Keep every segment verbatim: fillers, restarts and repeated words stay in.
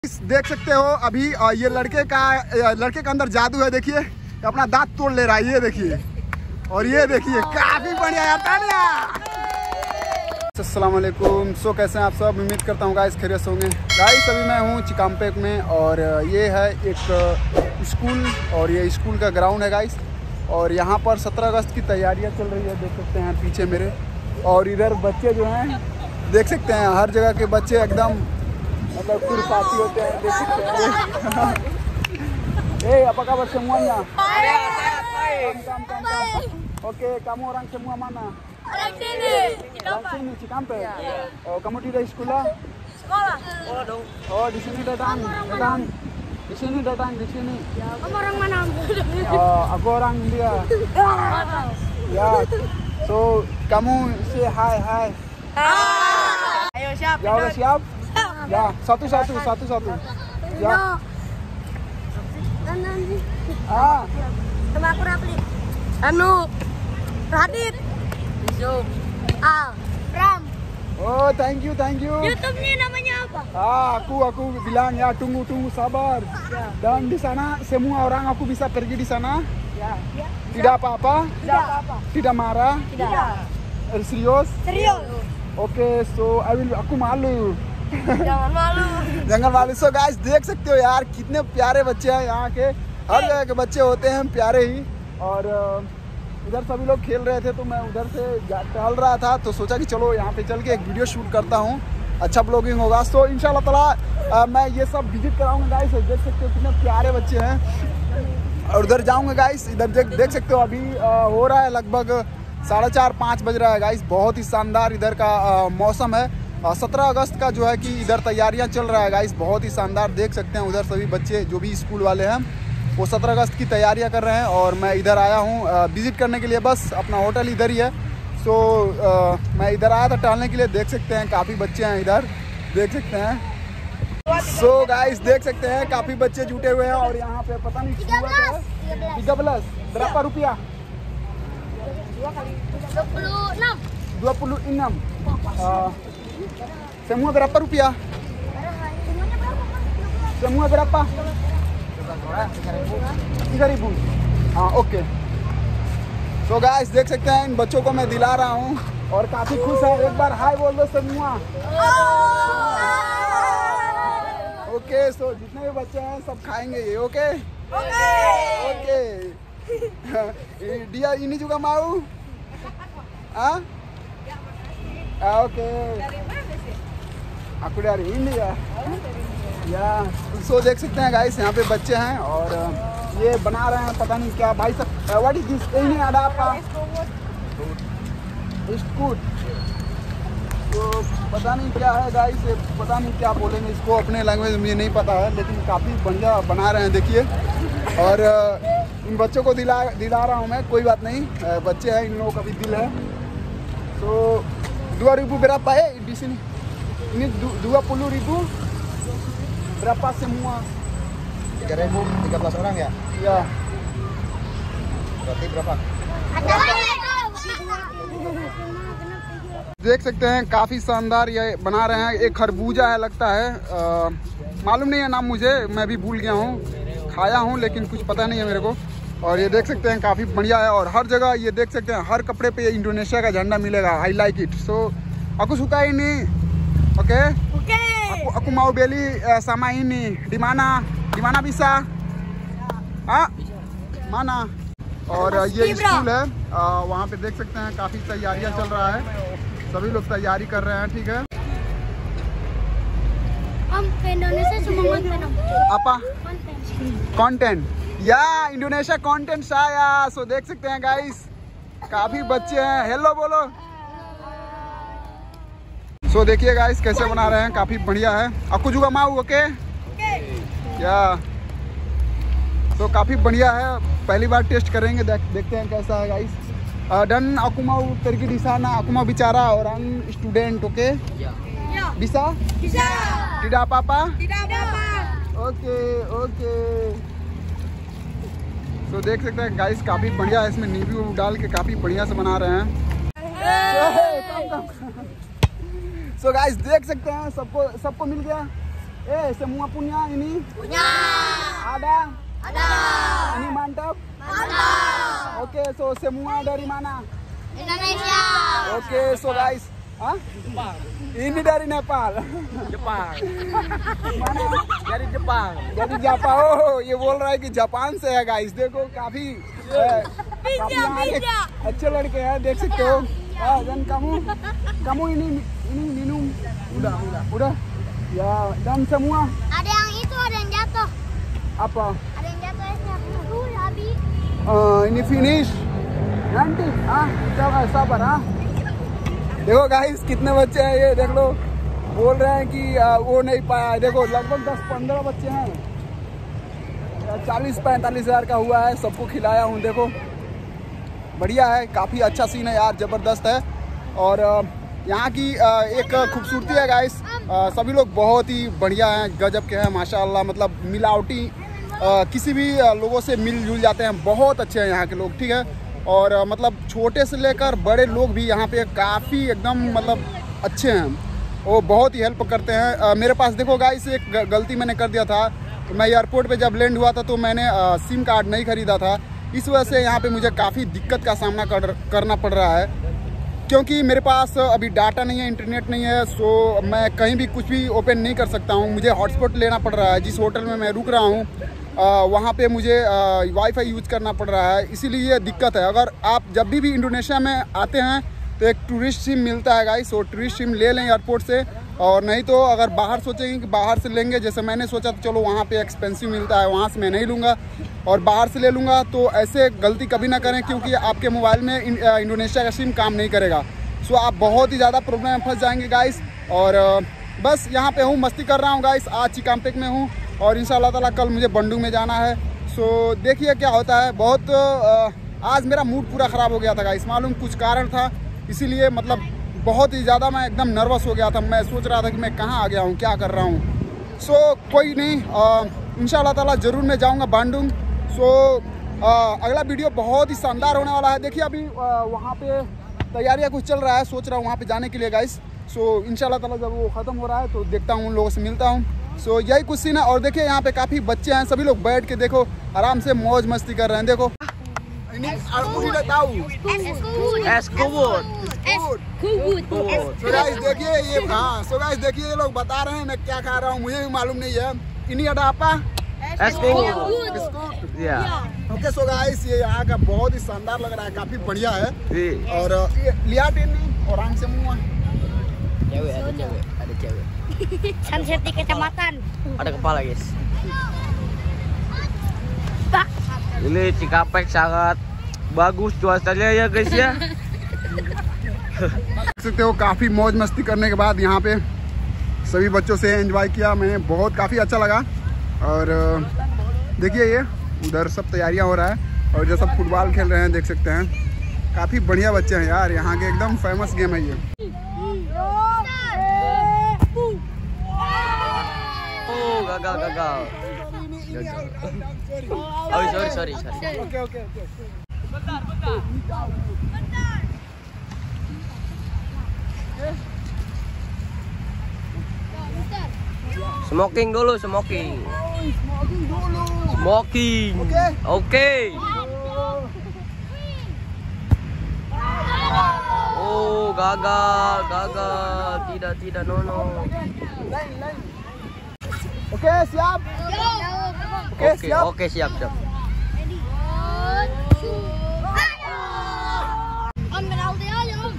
देख सकते हो अभी ये लड़के का लड़के का अंदर जादू है। देखिए अपना दांत तोड़ ले रहा है, ये देखिए। और ये देखिए काफी बढ़िया यार, तालियां। अस्सलाम वालेकुम। सो कैसे हैं आप सब? उम्मीद करता हूँ गाइस खैरियत होंगे। गाइस अभी मैं हूँ चिकामपेक में और ये है एक स्कूल और ये स्कूल का ग्राउंड है गाइस। और यहाँ पर सत्रह अगस्त की तैयारियाँ चल रही है, देख सकते हैं पीछे मेरे। और इधर बच्चे जो हैं देख सकते हैं, हर जगह के बच्चे एकदम मतलब खुरपाती होते हैं, देख सकते हैं। Eh, apa kabar semuanya? Kam, kam, kam, kam. Oke, kamu orang semua mana? Orang sini. Orang sini, Cikampek. Oh, kamu tidak sekolah? Sekolah. Oh, dong. Oh, di sini datang, datang. Di sini datang, di sini. Kamu orang mana? Oh, aku orang India. Ya. So, kamu say hi, hi. Ayo siap. Ya udah siap? Ya, satu-satu, satu-satu. Ya. Ah. Sama aku Rafli. Anu. Radit. Yusuf. Al. Ram. Oh, thank you, thank you. YouTube-nya namanya apa? Ah, aku aku bilang ya tunggu tunggu sabar. Ya. Dan di sana semua orang aku bisa pergi di sana. Ya. Ya. Tidak apa-apa. Tidak apa-apa. Tidak marah. Tidak. Eh, serius? Serius. Okay so I will आपको मालू। Jangan malu. जंगल वाले। सो guys देख सकते हो यार कितने प्यारे बच्चे हैं यहाँ के। हर जगह के बच्चे होते हैं प्यारे ही। और इधर सभी लोग खेल रहे थे तो मैं उधर से टहल रहा था तो सोचा कि चलो यहाँ पे चल के एक वीडियो शूट करता हूँ, अच्छा ब्लॉगिंग होगा। सो इंशाल्लाह ताला मैं ये सब विजिट कराऊंगा गाइस। देख सकते हो कितने प्यारे बच्चे हैं। और उधर जाऊँगा गाइस। इधर देख देख सकते हो अभी हो रहा है लगभग साढ़े चार पाँच बज रहा है गाइस। बहुत ही शानदार इधर का आ, मौसम है। सत्रह अगस्त का जो है कि इधर तैयारियां चल रहा है गाइस, बहुत ही शानदार। देख सकते हैं उधर सभी बच्चे जो भी स्कूल वाले हैं वो सत्रह अगस्त की तैयारियां कर रहे हैं। और मैं इधर आया हूं विज़िट करने के लिए, बस अपना होटल इधर ही है। सो आ, मैं इधर आया था टहलने के लिए। देख सकते हैं काफ़ी बच्चे हैं इधर, देख सकते हैं। सो so, गाइस देख सकते हैं काफ़ी बच्चे जुटे हुए हैं। और यहाँ पे पता नहीं tiga belas berapa rupiah? dua puluh enam. dua puluh enam. Uh, semua berapa rupiah? Semua berapa? tiga ribu. हाँ ओके। सो गाइस देख सकते हैं इन बच्चों को मैं दिला रहा हूँ और काफी खुश है। एक बार हाय बोल दो semua। ओके सो जितने भी बच्चे हैं सब खाएंगे ये। Okay okay. Dia ini juga mau? Ah? Ah, oke. Aku dari India. या सो देख सकते हैं गाइस यहाँ पे बच्चे हैं और ये बना रहे हैं पता नहीं क्या भाई सब। What is this? ini ada apa? स्कूट। तो पता नहीं क्या है गाइस, पता नहीं क्या बोलेंगे इसको, अपने लैंग्वेज में मुझे नहीं पता है, लेकिन काफ़ी बढ़िया बना रहे हैं देखिए। और इन बच्चों को दिला दिला रहा हूँ मैं, कोई बात नहीं, बच्चे हैं इन लोगों का भी दिल है। तो dua ribu berapa ya di sini? Ini dua puluh ribu. Berapa semua? tiga ribu, tiga belas orang ya? Ya. Berarti berapa? देख सकते हैं काफ़ी शानदार ये बना रहे हैं। एक खरबूजा है लगता है, आ, मालूम नहीं है नाम मुझे, मैं भी भूल गया हूँ। खाया हूँ लेकिन कुछ पता नहीं है मेरे को। और ये देख सकते हैं काफ़ी बढ़िया है। और हर जगह ये देख सकते हैं हर कपड़े पे इंडोनेशिया का झंडा मिलेगा। I like it. So aku suka ini. Oke? Oke. Aku aku mau beli uh, sama ini. Di mana? Di mana bisa? हाँ? Mana? और ये स्कूल है, आ, वहाँ पे देख सकते हैं काफ़ी तैयारियाँ चल रहा है, सभी लोग तैयारी कर रहे हैं। ठीक है। Om ke Indonesia cuma konten om. apa? Konten. Content या इंडोनेशिया कंटेंट साया। सो देख सकते हैं गाइस काफ़ी बच्चे हैं। हेलो बोलो। सो so, देखिए गाइस कैसे बना रहे हैं, काफ़ी बढ़िया है। आपको जुगा माऊ ओके क्या? तो काफ़ी बढ़िया है, पहली बार टेस्ट करेंगे, देख देखते हैं कैसा है guys. Dan aku mau pergi di sana, aku mau bicara orang student, oke? Ya. Bisa? Bisa. Tidak apa-apa? Tidak apa-apa. Okay okay. तो देख सकते हैं गाइस काफ़ी बढ़िया है, इसमें नींबू डाल के काफ़ी बढ़िया से बना रहे हैं। सो गाइस देख सकते हैं सबको सबको मिल गया। Eh, semua punya ini? Punya. Ada? Ada. Ini mantap? Mantap. Oke, so semua dari mana? Indonesia. Oke, so guys, ah? Jepang. Ini dari Nepal. Jepang. mana? Dari Jepang. dari Japan oh ये बोल रहा है कि Japan से है guys देखो काफी काफी यहाँ के अच्छे लड़के हैं देख सकते हो dan kamu kamu ini ini minum udah udah udah ya dan semua Ada yang itu, ada yang jatuh. apa Ada yang jatuh esnya. Aduh, habis. uh, ini finish nanti ah sabar sabar ah देखो guys कितने बच्चे हैं ये देख लो बोल रहे हैं कि आ, वो नहीं पाया देखो लगभग दस पंद्रह बच्चे हैं चालीस पैंतालीस हजार का हुआ है सबको खिलाया हूँ देखो बढ़िया है काफ़ी अच्छा सीन है यार ज़बरदस्त है और यहाँ की एक खूबसूरती है गाइस सभी लोग बहुत ही बढ़िया हैं गजब के हैं माशाल्लाह मतलब मिलावटी किसी भी लोगों से मिलजुल जाते हैं बहुत अच्छे हैं यहाँ के लोग ठीक है और मतलब छोटे से लेकर बड़े लोग भी यहाँ पे काफ़ी एकदम मतलब अच्छे हैं वो बहुत ही हेल्प करते हैं आ, मेरे पास देखो गाइस एक गलती मैंने कर दिया था मैं एयरपोर्ट पे जब लैंड हुआ था तो मैंने आ, सिम कार्ड नहीं ख़रीदा था इस वजह से यहाँ पे मुझे काफ़ी दिक्कत का सामना कर करना पड़ रहा है क्योंकि मेरे पास अभी डाटा नहीं है इंटरनेट नहीं है सो मैं कहीं भी कुछ भी ओपन नहीं कर सकता हूँ मुझे हॉटस्पॉट लेना पड़ रहा है जिस होटल में मैं रुक रहा हूँ वहाँ पे मुझे वाईफाई यूज करना पड़ रहा है इसीलिए ये दिक्कत है अगर आप जब भी भी इंडोनेशिया में आते हैं तो एक टूरिस्ट सिम मिलता है गाइस और टूरिस्ट सिम ले लें एयरपोर्ट से और नहीं तो अगर बाहर सोचेंगे कि बाहर से लेंगे जैसे मैंने सोचा तो चलो वहाँ पे एक्सपेंसिव मिलता है वहाँ से मैं नहीं लूँगा और बाहर से ले लूँगा तो ऐसे गलती कभी ना करें क्योंकि आपके मोबाइल में इंडोनेशिया का सिम काम नहीं करेगा सो आप बहुत ही ज़्यादा प्रॉब्लम में फंस जाएंगे गाइस और बस यहाँ पे हूँ मस्ती कर रहा हूँ गाइस आज चिकामपेक में हूँ और इंशाल्लाह ताला कल मुझे बंडुंग में जाना है सो देखिए क्या होता है बहुत आज मेरा मूड पूरा ख़राब हो गया था गाइस मालूम कुछ कारण था इसीलिए मतलब बहुत ही ज़्यादा मैं एकदम नर्वस हो गया था मैं सोच रहा था कि मैं कहाँ आ गया हूँ क्या कर रहा हूँ सो कोई नहीं इंशाल्लाह ताला ज़रूर मैं जाऊँगा बांडुंग सो अगला वीडियो बहुत ही शानदार होने वाला है देखिए अभी आ, वहाँ पे तैयारियाँ कुछ चल रहा है सोच रहा हूँ वहाँ पे जाने के लिए गाइस सो इंशाल्लाह ताला जब वो ख़त्म हो रहा है तो देखता हूँ उन लोगों से मिलता हूँ सो यही कुछ सीन है और देखिए यहाँ पे काफ़ी बच्चे हैं सभी लोग बैठ के देखो आराम से मौज मस्ती कर रहे हैं देखो ini aku tidak tahu Es kubur. so guys देखिए ये हाँ so guys देखिए ये लोग बता रहे हैं मैं क्या खा रहा हूँ मुझे भी मालूम नहीं है ini ada apa Es kubur. Biscuit Ya. Okay so guys ये यहाँ का बहुत ही शानदार लग रहा है काफी बढ़िया है Di. और ये lihat ini orang semua Cewek ada cewek, ada cewek. Sunset di kecamatan. Ada kepala guys. Pak. Ini Cikampek sangat bagus cuacanya ya guys ya. देख सकते हो काफी मौज मस्ती करने के बाद यहाँ पे सभी बच्चों से एंजॉय किया मैंने बहुत काफी अच्छा लगा और देखिए ये उधर सब तैयारियां हो रहा है और जो सब फुटबॉल खेल रहे हैं देख सकते हैं काफी बढ़िया बच्चे हैं यार यहाँ के एकदम फेमस गेम है ये Oh gagal gagal. Gagal. Oh sorry sorry sorry. Okay okay okay Smoking dulu smoking. Smoking dulu Smoking. Oke. Oke. Oh gagal gagal tidak tidak no no. Line line okay siap oke Oke siap oke siap siap. Om penalti aja om.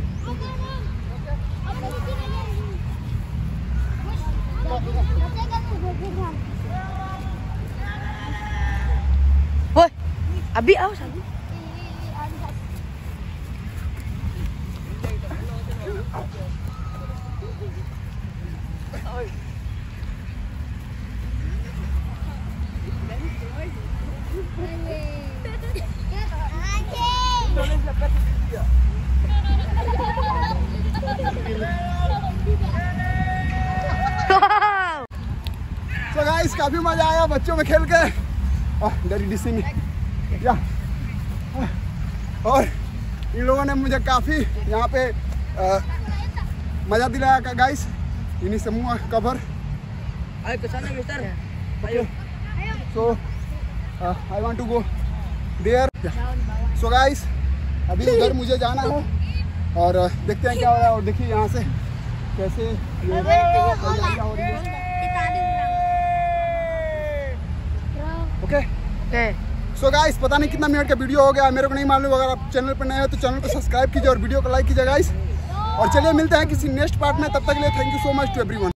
Woi, Abi awas Abi. तो guys काफी मजा आया बच्चों में खेल के डरी DC में या और इन लोगों ने मुझे काफी यहाँ पे आ, मजा दिलाया का गाइस इन्हीं समूह cover Ay, kesana mister. Okay. So uh, I want to go there. So guys, अभी उधर मुझे जाना है और uh, देखते हैं क्या हो रहा है। और देखिए यहाँ से कैसे ये तैयारियाँ हो रही है। Okay Okay. सो गाइस, पता नहीं कितना मिनट का वीडियो हो गया, मेरे को नहीं मालूम। अगर आप चैनल पर नए हो तो चैनल को सब्सक्राइब कीजिए और वीडियो को लाइक कीजिए गाइस। और चलिए मिलते हैं किसी नेक्स्ट पार्ट में, तब तक के लिए thank you so much to everyone.